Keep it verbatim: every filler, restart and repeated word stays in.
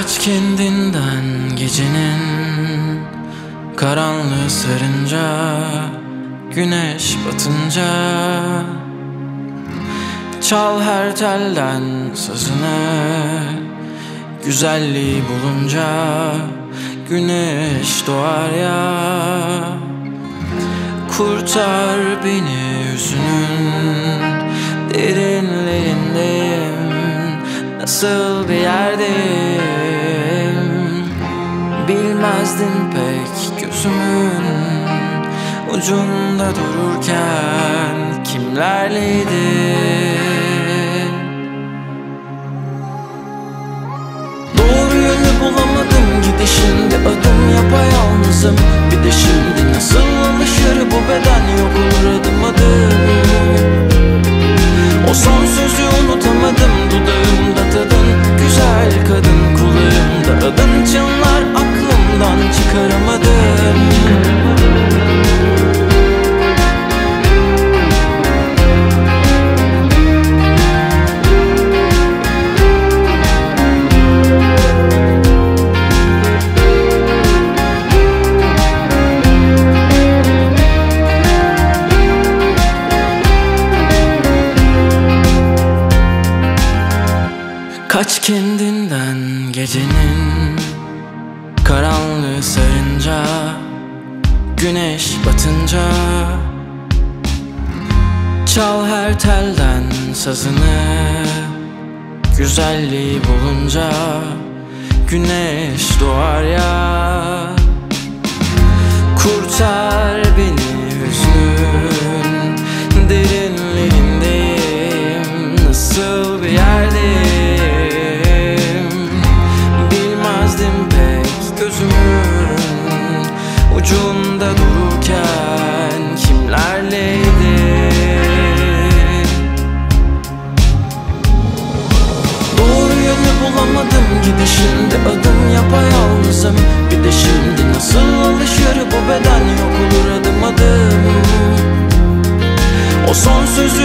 Kaç kendinden gecenin karanlığı sarınca, güneş batınca. Çal her telden sazını, güzelliği bulunca güneş doğar ya. Kurtar beni hüznün derinlerindeyim, nasıl bir yerdeyim bilmezdin pek. Gözümün ucunda dururken kimlerleydin? Doğru yönü bulamadım, gidişimde adım yapayalnızım. Bir de şimdi nasıl alışır bu beden, yok olur adım adım. O son sözü unutamadım, dudağımda tadın, güzel kadın kulağımda adın çınlar, aklımdan çıkaramadım. Kaç kendinden gecenin karanlığı sarınca, güneş batınca. Çal her telden sazını, güzelliği bulunca güneş doğar ya. Kurtar beni hüznün derinlerindeyim, nasıl bir yerdeyim gözümün ucunda dururken kimlerleydin? Doğru yönü bulamadım, gidişimde adım yapayalnızım. Bir de şimdi nasıl alışır bu beden, yok olur adım adım. O son sözü